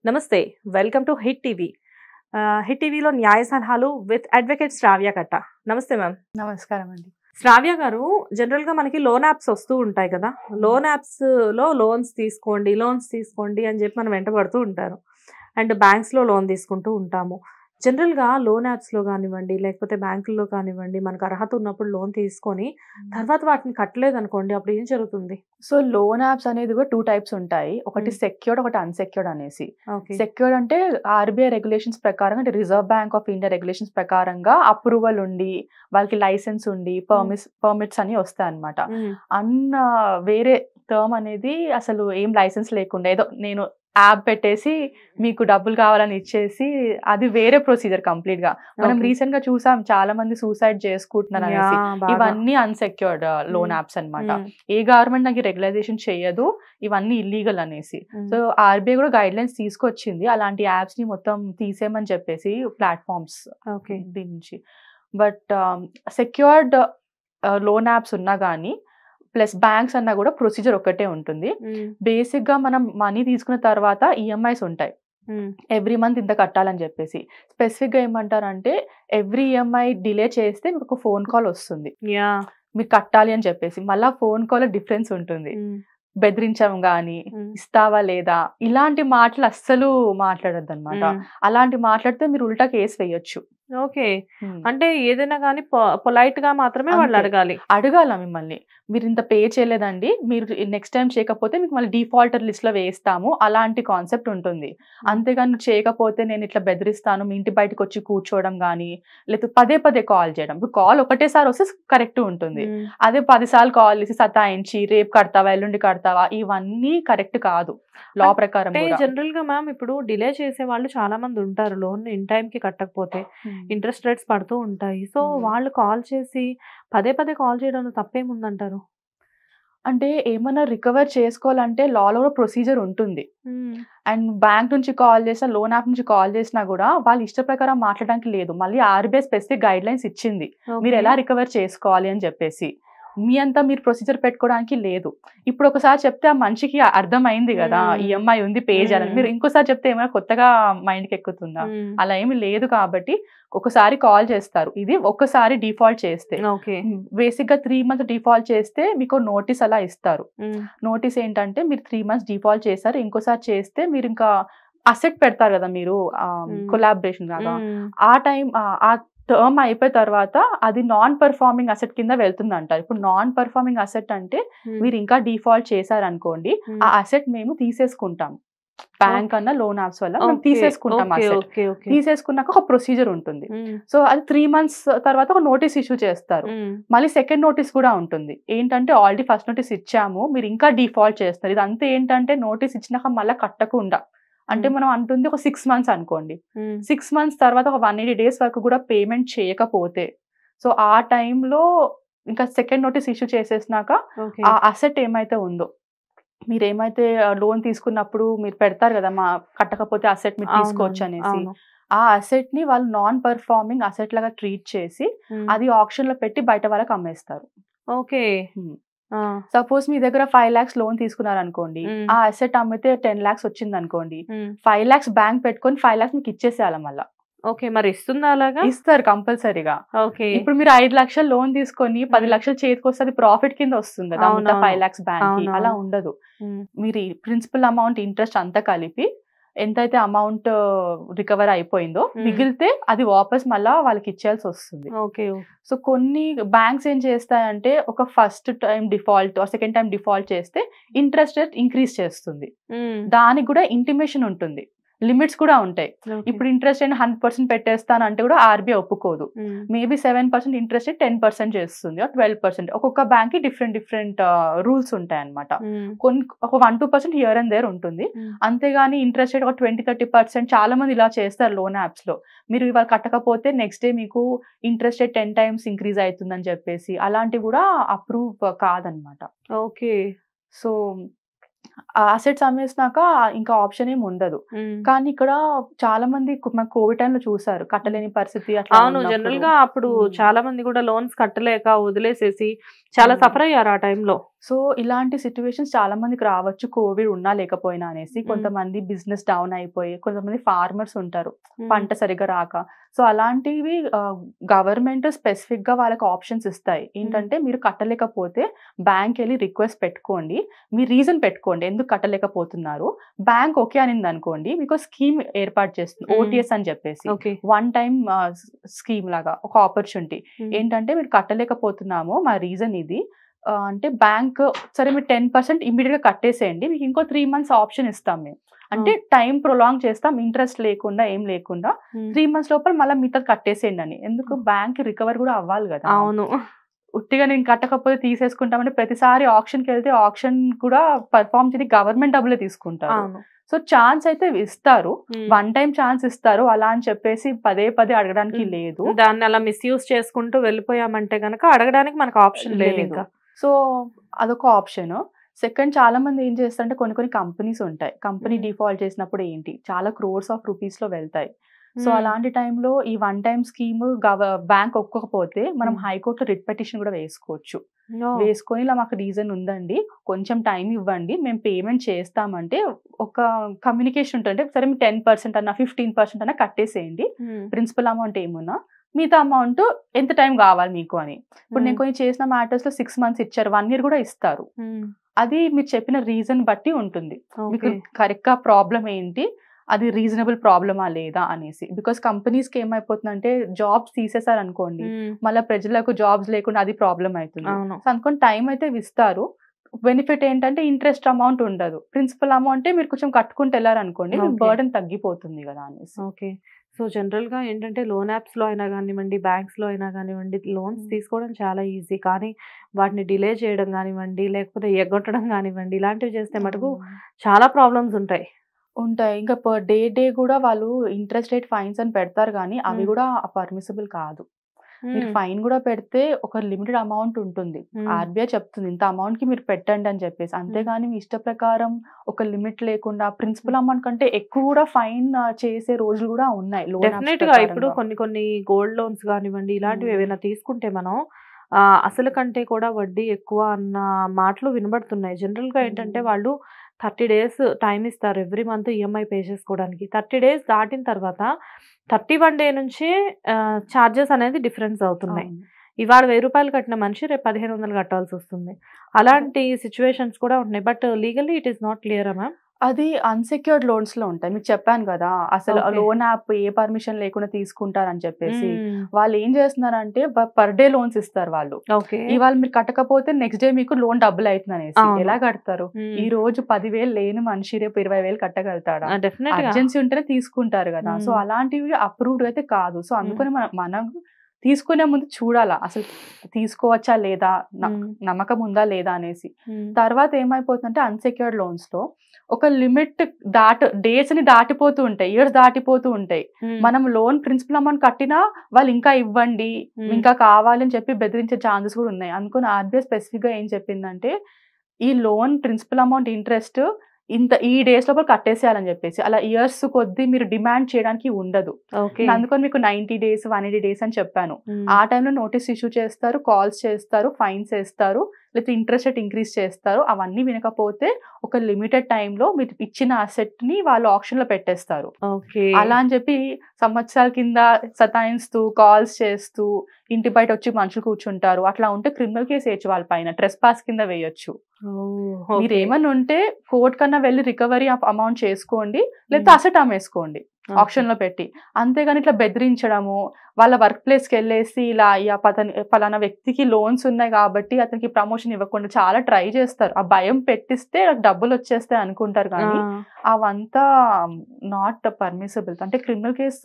నమస్తే. Welcome to hit TV. Hit టీవీలో న్యాయ సలహాలు విత్ అడ్వకేట్ శ్రావ్య కట్ట. నమస్తే మ్యామ్. నమస్కారం అండి. శ్రావ్య గారు, జనరల్గా మనకి లోన్ యాప్స్ వస్తూ ఉంటాయి కదా, లోన్ యాప్స్లో లోన్స్ తీసుకోండి అని చెప్పి మనం వెంటబడుతూ ఉంటారు. అండ్ బ్యాంక్స్లో లోన్ తీసుకుంటూ ఉంటాము. జనరల్గా లోన్ యాప్స్లో కానివ్వండి, లేకపోతే బ్యాంకుల్లో కానివ్వండి, మనకు అర్హత ఉన్నప్పుడు లోన్ తీసుకొని తర్వాత వాటిని కట్టలేదు అనుకోండి, అప్పుడు ఏం జరుగుతుంది? సో లోన్ యాప్స్ అనేది కూడా 2 టైప్స్ ఉంటాయి. ఒకటి సెక్యూర్డ్, ఒకటి అన్సెక్యూర్డ్ అనేసి. సెక్యూర్డ్ అంటే ఆర్బీఐ రెగ్యులేషన్స్ ప్రకారం, అంటే reserve bank of India regulations ప్రకారంగా అప్రూవల్ ఉండి, వాళ్ళకి లైసెన్స్ ఉండి, పర్మిట్స్ అని వస్తాయి అనమాట. వేరే టర్మ్ అనేది అసలు ఏం లైసెన్స్ లేకుండా ఏదో నేను యాప్ పెట్టేసి మీకు డబ్బులు కావాలని ఇచ్చేసి, అది వేరే ప్రొసీజర్ కంప్లీట్ గా. మనం రీసెంట్ గా చూసాం, చాలా మంది సూసైడ్ చేసుకుంటున్నారు అనేసి. ఇవన్నీ అన్సెక్యూర్డ్ లోన్ యాప్స్ అనమాట. ఏ గవర్నమెంట్ నాకు రెగ్యులైజేషన్ చేయదు, ఇవన్నీ ఇల్లీగల్ అనేసి. సో ఆర్బీఐ కూడా గైడ్ లైన్స్ తీసుకొచ్చింది, అలాంటి యాప్స్ ని మొత్తం తీసేయమని చెప్పేసి ప్లాట్ఫామ్స్ దీని నుంచి. బట్ సెక్యూర్డ్ లోన్ యాప్స్ ఉన్నా కానీ ప్లస్ బ్యాంక్స్ అన్నా కూడా ప్రొసీజర్ ఒకటే ఉంటుంది. బేసిక్ గా మనం మనీ తీసుకున్న తర్వాత ఈఎంఐస్ ఉంటాయి, ఎవ్రీ మంత్ ఇంత కట్టాలని చెప్పేసి. స్పెసిఫిక్ గా ఏమంటారంటే, ఎవ్రీ ఈఎంఐ డిలే చేస్తే మీకు ఒక ఫోన్ కాల్ వస్తుంది, మీరు కట్టాలి అని చెప్పేసి. మళ్ళీ ఫోన్ కాల్ డిఫరెన్స్ ఉంటుంది. బెదిరించాం గానీ, ఇస్తావా లేదా, ఇలాంటి మాటలు అస్సలు మాట్లాడద్దు అనమాట. అలాంటి మాట్లాడితే మీరు ఉల్టా కేసు వేయొచ్చు. ఓకే, అంటే ఏదైనా కానీ పొలైట్ గా మాత్రమే వాళ్ళు అడగాల మిమ్మల్ని. మీరు ఇంత పే చేయలేదండి, మీరు నెక్స్ట్ టైం చేయకపోతే మీకు మళ్ళీ డిఫాల్టర్ లిస్ట్ లో వేస్తాము, అలాంటి కాన్సెప్ట్ ఉంటుంది. అంతేగాని నువ్వు చేయకపోతే నేను ఇట్లా బెదిరిస్తాను, మీ ఇంటి బయటకు వచ్చి కూర్చోవడం కానీ, లేకపోతే పదే పదే కాల్ చేయడం. ఇప్పుడు కాల్ ఒకటేసారి వస్తే కరెక్ట్ ఉంటుంది, అదే 10 సార్లు కాల్ చేసి సతాయించి రేపు కడతావా ఎల్లుండి కడతావా, ఇవన్నీ కరెక్ట్ కాదు లా ప్రకారం. జనరల్ గా మ్యామ్, ఇప్పుడు డిలే చేసే వాళ్ళు చాలా మంది ఉంటారు, లోన్ ఇన్ టైం కి కట్టకపోతే ఇంట్రెస్ట్ రేట్స్ పడుతూ ఉంటాయి. సో వాళ్ళు కాల్ చేసి పదే పదే కాల్ చేయడంలో తప్పేముందంటారు? అంటే ఏమన్నా రికవర్ చేసుకోవాలంటే లాలో కూడా ప్రొసీజర్ ఉంటుంది. అండ్ బ్యాంక్ నుంచి కాల్ చేసినా, లోన్ యాప్ నుంచి కాల్ చేసినా కూడా వాళ్ళ ఇష్ట ప్రకారం మాట్లాడడానికి లేదు. మళ్ళీ ఆర్బీఐ స్పెసిఫిక్ గైడ్ లైన్స్ ఇచ్చింది, మీరు ఎలా రికవర్ చేసుకోవాలి అని చెప్పేసి. మీ అంతా మీరు ప్రొసీజర్ పెట్టుకోవడానికి లేదు. ఇప్పుడు ఒకసారి చెప్తే ఆ మనిషికి అర్థమైంది కదా, ఈఎంఐ ఉంది పే చేయాలని. మీరు ఇంకోసారి చెప్తే ఏమైనా కొత్తగా మైండ్కి ఎక్కుతుందా? అలా ఏమి లేదు. కాబట్టి ఒకసారి కాల్ చేస్తారు, ఇది ఒక్కసారి డిఫాల్ట్ చేస్తే. బేసిక్ గా 3 months డిఫాల్ట్ చేస్తే మీకు నోటీస్ అలా ఇస్తారు. నోటీస్ ఏంటంటే, మీరు 3 months డిఫాల్ట్ చేస్తారు, ఇంకోసారి చేస్తే మీరు ఇంకా అసెట్ పెడతారు కదా మీరు, కొలాబరేషన్ లాగా. ఆ టైం ఆ టర్మ్ అయిపోయిన తర్వాత అది నాన్ పర్ఫార్మింగ్ అసెట్ కింద వెళ్తుంది అంటారు. ఇప్పుడు నాన్ పర్ఫార్మింగ్ అసెట్ అంటే, మీరు ఇంకా డిఫాల్ట్ చేశారనుకోండి, ఆ అసెట్ మేము తీసేసుకుంటాం. బ్యాంక్ అన్న లోన్ యాప్స్ వల్ల మేము తీసేసుకుంటాం. తీసేసుకున్నాక ఒక ప్రొసీజర్ ఉంటుంది. సో అది 3 months తర్వాత ఒక నోటీస్ ఇష్యూ చేస్తారు. మళ్ళీ సెకండ్ నోటీస్ కూడా ఉంటుంది. ఏంటంటే, ఆల్రెడీ ఫస్ట్ నోటీస్ ఇచ్చాము, మీరు ఇంకా డిఫాల్ట్ చేస్తారు. ఇదంతా ఏంటంటే, నోటీస్ ఇచ్చినాక మళ్ళీ కట్టకుండా, అంటే మనం అంటుంది ఒక 6 months అనుకోండి. 6 months తర్వాత ఒక 180 days వరకు కూడా పేమెంట్ చేయకపోతే, సో ఆ టైంలో ఇంకా సెకండ్ నోటీస్ ఇష్యూ చేసేసినాక ఆ అసెట్ ఏమైతే ఉందో, మీరు ఏమైతే లోన్ తీసుకున్నప్పుడు మీరు పెడతారు కదా, మా కట్టకపోతే అసెట్ మీరు తీసుకోవచ్చు అనేసి, ఆ అసెట్ ని వాళ్ళు నాన్ పర్ఫార్మింగ్ అసెట్ లాగా ట్రీట్ చేసి అది ఆప్షన్ లో పెట్టి బయట వాళ్ళకి అమ్మేస్తారు. ఓకే, సపోజ్ మీ దగ్గర 5 lakhs లోన్ తీసుకున్నారు అనుకోండి, ఆ అసెట్ అమ్మితే 10 lakhs వచ్చింది అనుకోండి, 5 lakhs బ్యాంక్ పెట్టుకొని 5 lakhs మీకు ఇచ్చేసేయాలి మళ్ళీ. ఓకే, మరి ఇస్తుందా? అలాగా ఇస్తారు కంపల్సరీగా. ఇప్పుడు మీరు 5 లక్షలు లోన్ తీసుకొని 10 లక్షలు చేతికి వస్తే అది ప్రాఫిట్ కింద వస్తుంది కదా, 5 lakhs బ్యాంక్ కి. అలా ఉండదు. మీరు ప్రిన్సిపల్ అమౌంట్, ఇంట్రెస్ట్ అంతా కలిపి ఎంతైతే అమౌంట్ రికవర్ అయిపోయిందో మిగిలితే అది వాపస్ మళ్ళా వాళ్ళకి ఇచ్చేయాల్సి వస్తుంది. సో కొన్ని బ్యాంక్స్ ఏం చేస్తాయంటే, ఒక first time default, second time default చేస్తే ఇంట్రెస్ట్ రేట్ ఇంక్రీజ్ చేస్తుంది. దానికి కూడా ఇంటిమేషన్ ఉంటుంది, లిమిట్స్ కూడా ఉంటాయి. ఇప్పుడు ఇంట్రెస్ట్ రేట్ 100% పెట్టేస్తాను అంటే కూడా ఆర్బీఐ ఒప్పుకోదు. మేబీ 7% ఇంట్రెస్ట్ రేట్ 10% చేస్తుంది, 12%. ఒక్కొక్క బ్యాంక్ కి డిఫరెంట్ రూల్స్ ఉంటాయి అనమాట. ఒక 1-2% హియర్ అండ్ దేర్ ఉంటుంది. అంతేగాని ఇంట్రెస్ట్ రేట్ ఒక 20-30% చాలా మంది ఇలా చేస్తారు లోన్ యాప్స్ లో. మీరు ఇవాళ కట్టకపోతే నెక్స్ట్ డే మీకు ఇంట్రెస్ట్ రేట్ 10 times ఇంక్రీజ్ అవుతుందని చెప్పేసి, అలాంటివి కూడా అప్రూవ్ కాదనమాట. ఓకే, సో అసెట్స్ అమ్మేసినాక ఇంకా ఆప్షన్ ఏమి ఉండదు. కానీ ఇక్కడ చాలా మంది కోవిడ్ టైంలో చూసారు, కట్టలేని పరిస్థితి. అవును, జనరల్ గా అప్పుడు చాలా మంది కూడా లోన్స్ కట్టలేక వదిలేసేసి చాలా సఫర్ అయ్యారు ఆ టైంలో. సో ఇలాంటి సిట్యుయేషన్స్ చాలా మందికి రావచ్చు, కోవిడ్ ఉన్నా లేకపోయినా అనేసి. కొంతమంది బిజినెస్ డౌన్ అయిపోయి, కొంతమంది ఫార్మర్స్ ఉంటారు పంట సరిగ్గా రాక. సో అలాంటివి గవర్నమెంట్ స్పెసిఫిక్ గా వాళ్ళకి ఆప్షన్స్ ఇస్తాయి. ఏంటంటే మీరు కట్టలేకపోతే బ్యాంక్ వెళ్ళి రిక్వెస్ట్ పెట్టుకోండి, మీ రీజన్ పెట్టుకోండి ఎందుకు కట్టలేకపోతున్నారు. బ్యాంక్ ఓకే అనింది అనుకోండి, మీకు స్కీమ్ ఏర్పాటు చేస్తుంది, ఓటీఎస్ అని చెప్పేసి, వన్ టైం స్కీమ్ లాగా ఒక ఆపర్చునిటీ. ఏంటంటే మీరు కట్టలేకపోతున్నాము, మా రీజన్ ఇది అంటే బ్యాంక్ సరే మీరు 10% ఇమీడియట్ గా కట్టేసేయండి, మీకు ఇంకో 3 months ఆప్షన్ ఇస్తాం మేము. అంటే టైం ప్రొలాంగ్ చేస్తాం, ఇంట్రెస్ట్ లేకుండా ఏం లేకుండా 3 months లోపల మళ్ళీ మిగతా కట్టేసేయండి అని. ఎందుకు బ్యాంక్ రికవర్ కూడా అవ్వాలి కదా. అవును, ఉట్టిగా నేను కట్టకపోతే తీసేసుకుంటామంటే ప్రతిసారి ఆప్షన్కి వెళ్తే ఆప్షన్ కూడా పర్ఫార్మ్ చేసి గవర్నమెంట్ డబ్బులే తీసుకుంటారు. సో ఛాన్స్ అయితే ఇస్తారు, వన్ టైం ఛాన్స్ ఇస్తారు, అలా అని చెప్పేసి పదే పదే అడగడానికి లేదు. దాన్ని అలా మిస్యూజ్ చేసుకుంటూ వెళ్ళిపోయామంటే గనక అడగడానికి మనకు ఆప్షన్ లేదు ఇంకా. సో అదొక ఆప్షన్. సెకండ్, చాలా మంది ఏం చేస్తారంటే కొన్ని కంపెనీస్ ఉంటాయి, కంపెనీ డిఫాల్ట్ చేసినప్పుడు ఏంటి చాలా క్రోర్స్ ఆఫ్ రూపీస్ లో వెళ్తాయి. సో అలాంటి టైంలో ఈ వన్ టైం స్కీమ్ బ్యాంక్ ఒప్పుకోకపోతే మనం హైకోర్టులో రిట్ పిటిషన్ కూడా వేసుకోవచ్చు. వేసుకొని ఇలా మాకు రీజన్ ఉందండి, కొంచెం టైం ఇవ్వండి, మేము పేమెంట్ చేస్తామంటే ఒక కమ్యూనికేషన్ ఉంటుంది. సరే మీరు 10% అన్నా 15% అన్నా కట్టేసేయండి, ప్రిన్సిపల్ అమౌంట్ ఏమున్నా, మిగతా అమౌంట్ ఎంత టైం కావాలి మీకు అని. ఇప్పుడు నేను కొన్ని చేసిన మ్యాటర్స్ లో 6 months ఇచ్చారు, 1 year కూడా ఇస్తారు. అది మీరు చెప్పిన రీజన్ బట్టి ఉంటుంది, మీకు కరెక్ట్ గా ప్రాబ్లం ఏంటి, అది రీజనబుల్ ప్రాబ్లమా లేదా అనేసి. బికాస్ కంపెనీస్ కి ఏమైపోతుందంటే జాబ్స్ తీసేసారు అనుకోండి, మళ్ళీ ప్రజలకు జాబ్స్ లేకుండా అది ప్రాబ్లం అవుతుంది. సో అనుకోని టైం అయితే ఇస్తారు. బెనిఫిట్ ఏంటంటే ఇంట్రెస్ట్ అమౌంట్ ఉండదు, ప్రిన్సిపల్ అమౌంట్ మీరు కొంచెం కట్టుకుంటూ వెళ్ళారనుకోండి, బర్డెన్ తగ్గిపోతుంది కదా అనేసి. ఓకే. సో జనరల్గా ఏంటంటే లోన్ యాప్స్లో అయినా కానివ్వండి, బ్యాంక్స్లో అయినా కానివ్వండి, లోన్స్ తీసుకోవడం చాలా ఈజీ, కానీ వాటిని డిలే చేయడం కానివ్వండి, లేకపోతే ఎగ్గొట్టడం కానివ్వండి, ఇలాంటివి చేస్తే మటుకు చాలా ప్రాబ్లమ్స్ ఉంటాయి. ఇంకా పర్ డే కూడా వాళ్ళు ఇంట్రెస్ట్ రేట్ ఫైన్స్ అని పెడతారు, కానీ అవి కూడా పర్మిసిబుల్ కాదు. మీరు ఫైన్ కూడా పెడితే ఒక లిమిటెడ్ అమౌంట్ ఉంటుంది, ఆర్బీఐ చెప్తుంది ఇంత అమౌంట్ కి మీరు పెట్టండి అని చెప్పేసి. అంతేగాని మీ ఇష్ట ప్రకారం ఒక లిమిట్ లేకుండా ప్రిన్సిపల్ అమౌంట్ కంటే ఎక్కువ కూడా ఫైన్ చేసే రోజులు కూడా ఉన్నాయి. డెఫినెట్ గా ఇప్పుడు కొన్ని గోల్డ్ లోన్స్ కానివ్వండి, ఇలాంటివి ఏవైనా తీసుకుంటే మనం అసలు కంటే కూడా వడ్డీ ఎక్కువ అన్న మాటలు వినబడుతున్నాయి. జనరల్ గా ఏంటంటే వాళ్ళు 30 days టైం ఇస్తారు ఎవ్రీ మంత్ ఈఎంఐ పే చేసుకోవడానికి. 30 days దాటిన తర్వాత 31 day నుంచి ఛార్జెస్ అనేది డిఫరెన్స్ అవుతున్నాయి. ఇవాళ 1000 రూపాయలు కట్టిన మనిషి రేపు 1500 కట్టాల్సి వస్తుంది. అలాంటి సిచ్యువేషన్స్ కూడా ఉంటున్నాయి. But legally it is not clear ma'am. అది అన్సెక్యూర్డ్ లోన్స్ లో ఉంటాయి. మీకు చెప్పాను కదా, అసలు లోన్ యాప్ ఏ పర్మిషన్ లేకుండా తీసుకుంటారని చెప్పేసి. వాళ్ళు ఏం చేస్తున్నారంటే పర్ డే లోన్స్ ఇస్తారు వాళ్ళు. ఇవాళ మీరు కట్టకపోతే నెక్స్ట్ డే మీకు లోన్ డబుల్ అవుతుంది అనేసి. ఎలా కడతారు? ఈ రోజు 10,000 లేని మనిషి రేపు 20,000 కట్టగలుగుతాడా? అర్జెన్సీ ఉంటేనే తీసుకుంటారు కదా. సో అలాంటివి అప్రూవ్డ్ అయితే కాదు. సో అందుకని మనం తీసుకునే ముందు చూడాలా, అసలు తీసుకోవచ్చా లేదా, నమ్మకం ఉందా లేదా అనేసి. తర్వాత ఏమైపోతుందంటే అన్సెక్యూర్డ్ లోన్స్ లో ఒక లిమిట్ డేట్స్ ని దాటిపోతూ ఉంటాయి, ఇయర్స్ దాటిపోతూ ఉంటాయి. మనం లోన్ ప్రిన్సిపల్ అమౌంట్ కట్టినా వాళ్ళు ఇంకా ఇవ్వండి, ఇంకా కావాలని చెప్పి బెదిరించే ఛాన్సెస్ కూడా ఉన్నాయి. అందుకని ఆర్బీఐ స్పెసిఫిక్ గా ఏం చెప్పిందంటే ఈ లోన్ ప్రిన్సిపల్ అమౌంట్ ఇంట్రెస్ట్ ఈ డేస్ లోపల కట్టేసేయాలని చెప్పేసి. అలా ఇయర్స్ కొద్దీ మీరు డిమాండ్ చేయడానికి ఉండదు. అందుకని మీకు 90 days 180 days అని చెప్పాను. ఆ టైంలో నోటీస్ ఇష్యూ చేస్తారు, కాల్స్ చేస్తారు, ఫైన్స్ వేస్తారు, లేకపోతే ఇంట్రెస్ట్ రేట్ ఇంక్రీజ్ చేస్తారు. అవన్నీ వినకపోతే ఒక లిమిటెడ్ టైంలో మీరు ఇచ్చిన అసెట్ ని వాళ్ళు ఆప్షన్ లో పెట్టేస్తారు. అలా అని చెప్పి సంవత్సరాల కింద సతాయిస్తూ కాల్స్ చేస్తూ ఇంటి బయట వచ్చి మనుషులు కూర్చుంటారు. అట్లా ఉంటే క్రిమినల్ కేసు వేయచ్చు, వాళ్ళ పైన ట్రెస్ పాస్ కింద వేయొచ్చు. మీరు ఏమన్నా ఉంటే కోర్ట్ కన్నా వెళ్ళి రికవరీ ఆఫ్ అమౌంట్ చేసుకోండి, లేకపోతే అసెట్ అమ్మేసుకోండి ఆప్షన్ లో పెట్టి. అంతేగాని ఇట్లా బెదిరించడము, వాళ్ళ వర్క్ ప్లేస్ కి వెళ్ళేసి ఇలా పలానా వ్యక్తికి లోన్స్ ఉన్నాయి కాబట్టి అతనికి ప్రమోషన్ ఇవ్వకుండా చాలా ట్రై చేస్తారు. ఆ భయం పెట్టిస్తే డబ్బులు వచ్చేస్తాయి అనుకుంటారు, కానీ అవంతా నాట్ పర్మిసిబుల్, అంటే క్రిమినల్ కేసు.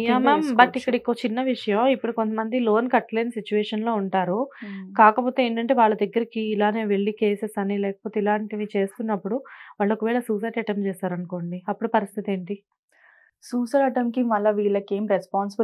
బట్ ఇక్కడ చిన్న విషయం, ఇప్పుడు కొంతమంది లోన్ కట్టలేని సిచ్యువేషన్ లో ఉంటారు. కాకపోతే ఏంటంటే వాళ్ళ దగ్గరికి ఇలానే వెళ్ళి కేసెస్ అని లేకపోతే ఇలాంటివి చేస్తున్నప్పుడు వాళ్ళు ఒకవేళ సూసైడ్ అటెంప్ట్ చేస్తారనుకోండి, అప్పుడు పరిస్థితి ఏంటి? సూసైడ్ అటెంప్ట్ కి మళ్ళీ వీళ్ళకి ఏం రెస్పాన్సిబుల్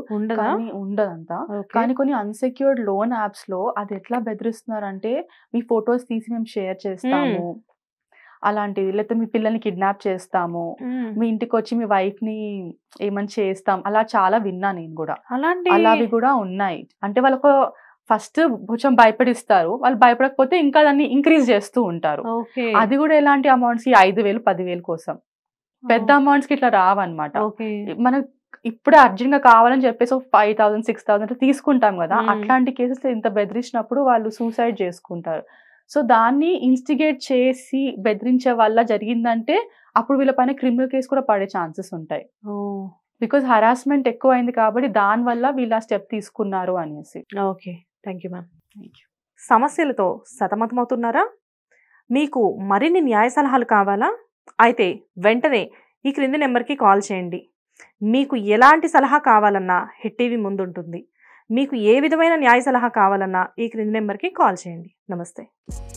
ఉండదంతా. కానీ కొన్ని అన్సెక్యూర్డ్ లోన్ యాప్స్ లో అది ఎట్లా బెదిరిస్తున్నారంటే మీ ఫొటోస్ తీసి మేము షేర్ చేస్తాము అలాంటిది, లేకపోతే మీ పిల్లల్ని కిడ్నాప్ చేస్తాము, మీ ఇంటికి వచ్చి మీ వైఫ్ ని ఏమని చేస్తాం, అలా చాలా విన్నా నేను కూడా. అలావి కూడా ఉన్నాయి. అంటే వాళ్ళకు ఫస్ట్ కొంచెం భయపడిస్తారు, వాళ్ళు భయపడకపోతే ఇంకా దాన్ని ఇంక్రీజ్ చేస్తూ ఉంటారు. ఓకే. అది కూడా ఎలాంటి అమౌంట్స్, 5,000 10,000 కోసం, పెద్ద అమౌంట్స్ కి ఇట్లా రావన్నమాట. ఓకే. మనం ఇప్పుడే అర్జెంట్ గా కావాలని చెప్పేసి 5,000 6,000 తీసుకుంటాం కదా, అట్లాంటి కేసెస్ ఇంత బెదిరించినప్పుడు వాళ్ళు సూసైడ్ చేసుకుంటారు. సో దాన్ని ఇన్స్టిగేట్ చేసి బెదిరించే వల్ల జరిగిందంటే అప్పుడు వీళ్ళ పైన క్రిమినల్ కేసు కూడా పడే ఛాన్సెస్ ఉంటాయి. బికాజ్ హరాస్మెంట్ ఎక్కువ అయింది కాబట్టి దాని వల్ల వీళ్ళ స్టెప్ తీసుకున్నారు అనేసి. Okay, thank you ma'am. సమస్యలతో సతమతమవుతున్నారా? మీకు మరిన్ని న్యాయ సలహాలు కావాలా? అయితే వెంటనే ఈ క్రింది నెంబర్కి కాల్ చేయండి. మీకు ఎలాంటి సలహా కావాలన్నా హిట్ టీవీ ముందుంటుంది. మీకు ఏ విధమైన న్యాయ సలహా కావాలన్నా ఈ క్రింది నెంబర్కి కాల్ చేయండి. నమస్తే.